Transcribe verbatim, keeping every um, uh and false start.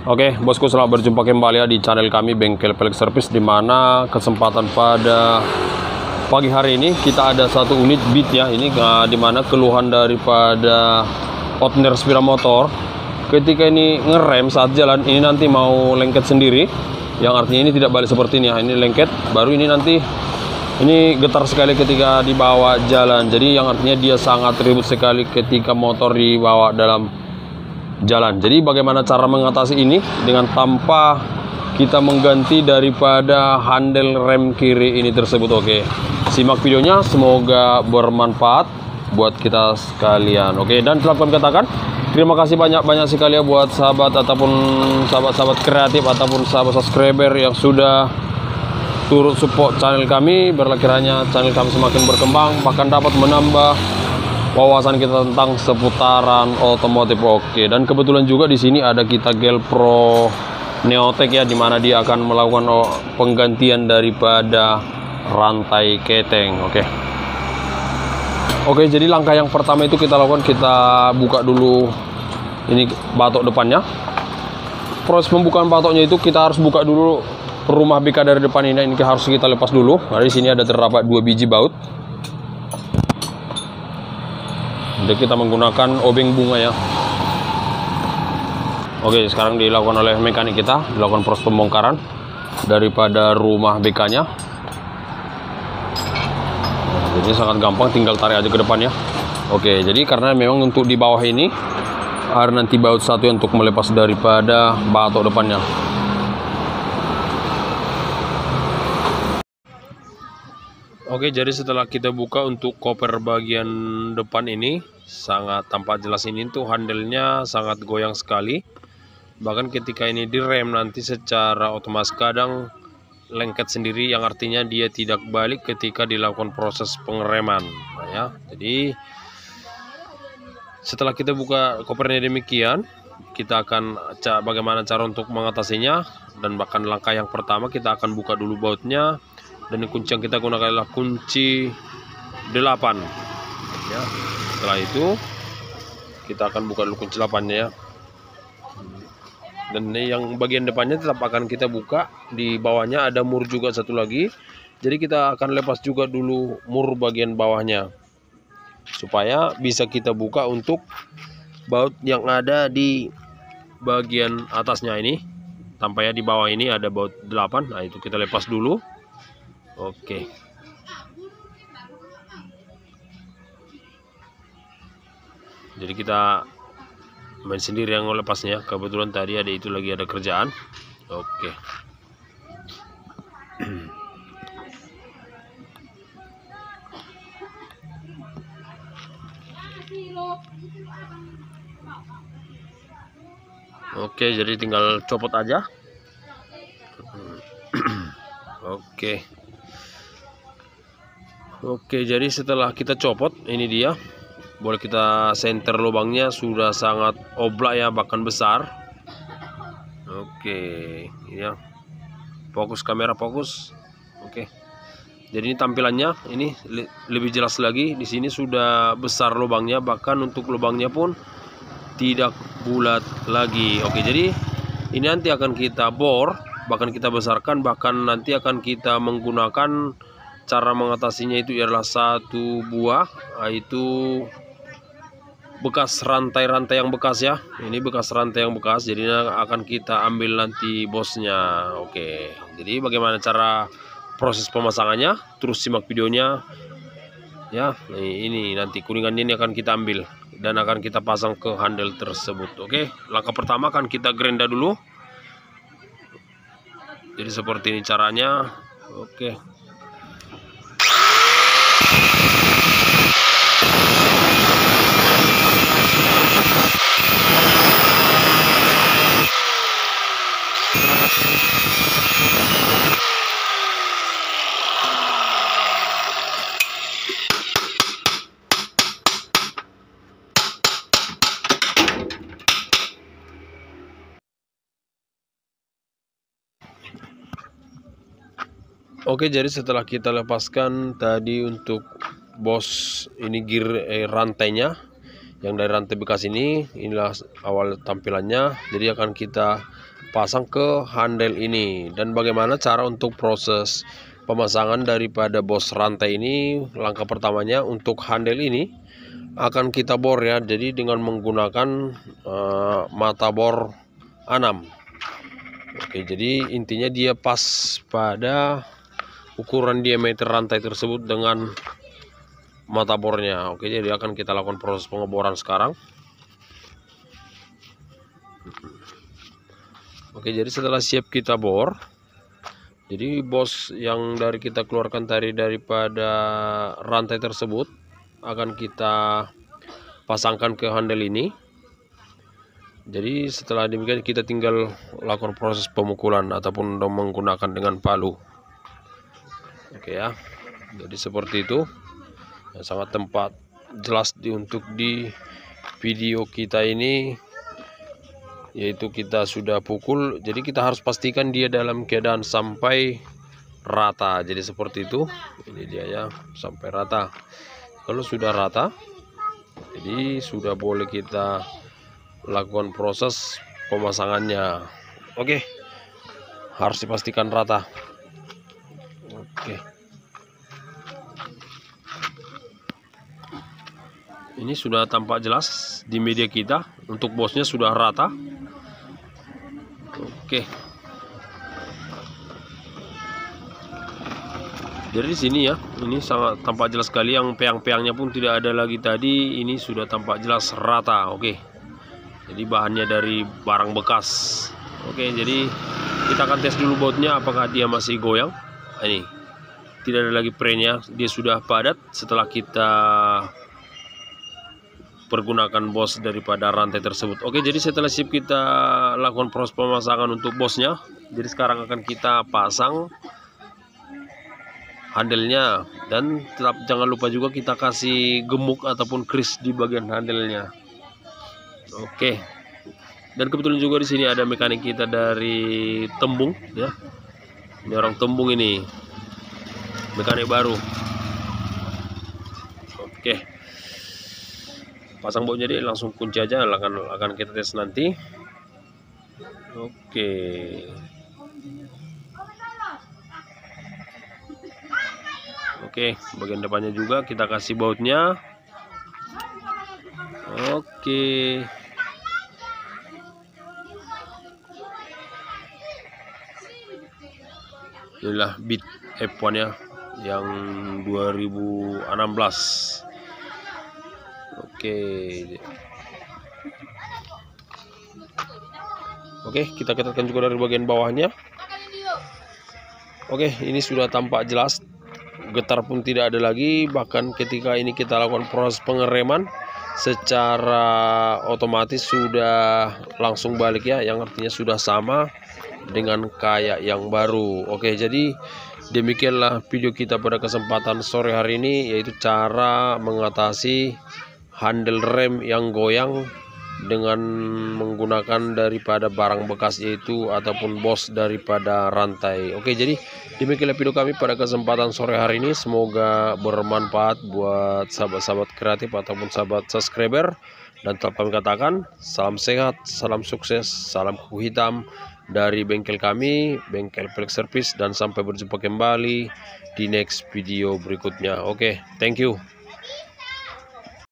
Oke, bosku, selamat berjumpa kembali ya di channel kami Bengkel Pelek Service, di mana kesempatan pada pagi hari ini kita ada satu unit beat ya. Ini uh, di mana keluhan daripada outner sepeda motor ketika ini ngerem saat jalan ini nanti mau lengket sendiri, yang artinya ini tidak balik seperti ini ya. Ini lengket, baru ini nanti ini getar sekali ketika dibawa jalan. Jadi yang artinya dia sangat ribet sekali ketika motor dibawa dalam jalan. Jadi bagaimana cara mengatasi ini dengan tanpa kita mengganti daripada handle rem kiri ini tersebut. Oke, simak videonya, semoga bermanfaat buat kita sekalian. Oke, dan telah kami katakan terima kasih banyak-banyak sekali ya buat sahabat ataupun sahabat-sahabat kreatif ataupun sahabat subscriber yang sudah turut support channel kami. Berkiranya channel kami semakin berkembang, bahkan dapat menambah wawasan kita tentang seputaran otomotif. Oke, dan kebetulan juga di sini ada kita Gelpro Neotech ya, dimana dia akan melakukan penggantian daripada rantai keteng. Oke, oke. Jadi langkah yang pertama itu kita lakukan, kita buka dulu ini batok depannya. Proses pembukaan batoknya itu kita harus buka dulu rumah B K dari depan ini. Ini harus kita lepas dulu. Nah, di sini ada terdapat dua biji baut. Jadi kita menggunakan obeng bunga ya. Oke, sekarang dilakukan oleh mekanik kita, dilakukan proses pembongkaran daripada rumah B K-nya. Jadi sangat gampang, tinggal tarik aja ke depannya. Oke, jadi karena memang untuk di bawah ini ada nanti baut satu untuk melepas daripada batok depannya. Oke, jadi setelah kita buka untuk koper bagian depan ini, sangat tampak jelas ini tuh handle-nya sangat goyang sekali. Bahkan ketika ini direm nanti secara otomatis kadang lengket sendiri, yang artinya dia tidak balik ketika dilakukan proses pengereman. Nah, ya, jadi setelah kita buka kopernya demikian, kita akan cek bagaimana cara untuk mengatasinya. Dan bahkan langkah yang pertama kita akan buka dulu bautnya. Dan kunci yang kita gunakan adalah kunci delapan ya. Setelah itu kita akan buka dulu kunci delapan-nya ya. Dan ini yang bagian depannya tetap akan kita buka. Di bawahnya ada mur juga satu lagi. Jadi kita akan lepas juga dulu mur bagian bawahnya, supaya bisa kita buka untuk baut yang ada di bagian atasnya ini. Tampaknya di bawah ini ada baut delapan. Nah, itu kita lepas dulu. Oke, jadi kita main sendiri yang melepasnya. Kebetulan tadi ada itu lagi ada kerjaan. Oke, oke, jadi tinggal copot aja. Oke. Oke, jadi setelah kita copot, ini dia. Boleh kita center lubangnya, sudah sangat oblak ya, bahkan besar. Oke, ya. Fokus kamera, fokus. Oke. Jadi ini tampilannya, ini lebih jelas lagi. Di sini sudah besar lubangnya, bahkan untuk lubangnya pun tidak bulat lagi. Oke, jadi ini nanti akan kita bor, bahkan kita besarkan, bahkan nanti akan kita menggunakan cara mengatasinya itu adalah satu buah, yaitu bekas rantai-rantai yang bekas ya. Ini bekas rantai yang bekas, jadi akan kita ambil nanti bosnya. Oke, jadi bagaimana cara proses pemasangannya, terus simak videonya ya. Ini nanti kuningan ini akan kita ambil dan akan kita pasang ke handle tersebut. Oke, langkah pertama akan kita gerinda dulu. Jadi seperti ini caranya. Oke. Oke, jadi setelah kita lepaskan tadi untuk bos ini gear eh, rantainya yang dari rantai bekas ini, inilah awal tampilannya. Jadi akan kita pasang ke handle ini. Dan bagaimana cara untuk proses pemasangan daripada bos rantai ini? Langkah pertamanya untuk handle ini akan kita bor ya, jadi dengan menggunakan uh, mata bor enam. Oke, jadi intinya dia pas pada ukuran diameter rantai tersebut dengan mata bornya. Oke, jadi akan kita lakukan proses pengeboran sekarang. Oke, jadi setelah siap kita bor, jadi bos yang dari kita keluarkan tadi daripada rantai tersebut akan kita pasangkan ke handle ini. Jadi setelah demikian kita tinggal lakukan proses pemukulan ataupun menggunakan dengan palu. Oke ya, jadi seperti itu. Ya, sangat tempat jelas di untuk di video kita ini, yaitu kita sudah pukul. Jadi kita harus pastikan dia dalam keadaan sampai rata. Jadi seperti itu. Ini dia ya, sampai rata. Kalau sudah rata, jadi sudah boleh kita lakukan proses pemasangannya. Oke, harus dipastikan rata. Oke, ini sudah tampak jelas di media kita untuk bosnya sudah rata. Oke, jadi di sini ya, ini sangat tampak jelas sekali, yang peang-peangnya pun tidak ada lagi tadi. Ini sudah tampak jelas rata. Oke, jadi bahannya dari barang bekas. Oke, jadi kita akan tes dulu bautnya apakah dia masih goyang. Ini tidak ada lagi prenya, dia sudah padat setelah kita pergunakan bos daripada rantai tersebut. Oke, jadi setelah sip kita lakukan proses pemasangan untuk bosnya. Jadi sekarang akan kita pasang handle-nya, dan tetap jangan lupa juga kita kasih gemuk ataupun kris di bagian handle-nya. Oke, dan kebetulan juga di sini ada mekanik kita dari Tembung ya. Ini orang Tembung ini, mekanik baru. Oke, pasang bautnya jadi langsung kunci aja, akan akan kita tes nanti. Oke, oke, bagian depannya juga kita kasih bautnya. Oke, inilah Beat F satu ya, yang dua ribu enam belas. Oke, oke, kita ketatkan juga dari bagian bawahnya. Oke, ini sudah tampak jelas, getar pun tidak ada lagi. Bahkan ketika ini kita lakukan proses pengereman, secara otomatis sudah langsung balik ya, yang artinya sudah sama dengan kayak yang baru. Oke, jadi demikianlah video kita pada kesempatan sore hari ini, yaitu cara mengatasi handle rem yang goyang dengan menggunakan daripada barang bekas, yaitu ataupun bos daripada rantai. Oke, jadi demikianlah video kami pada kesempatan sore hari ini. Semoga bermanfaat buat sahabat-sahabat kreatif ataupun sahabat subscriber. Dan tetap kami katakan, salam sehat, salam sukses, salam kuku hitam dari bengkel kami, Bengkel Pelek Service. Dan sampai berjumpa kembali di next video berikutnya. Oke, thank you.